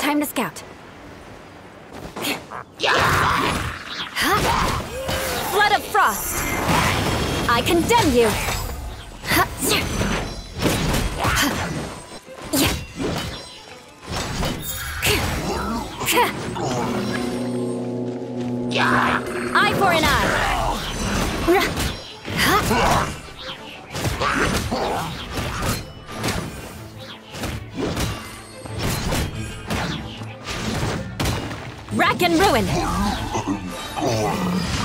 Time to scout. Flood of frost! I condemn you! Eye for an eye! Rack and ruin!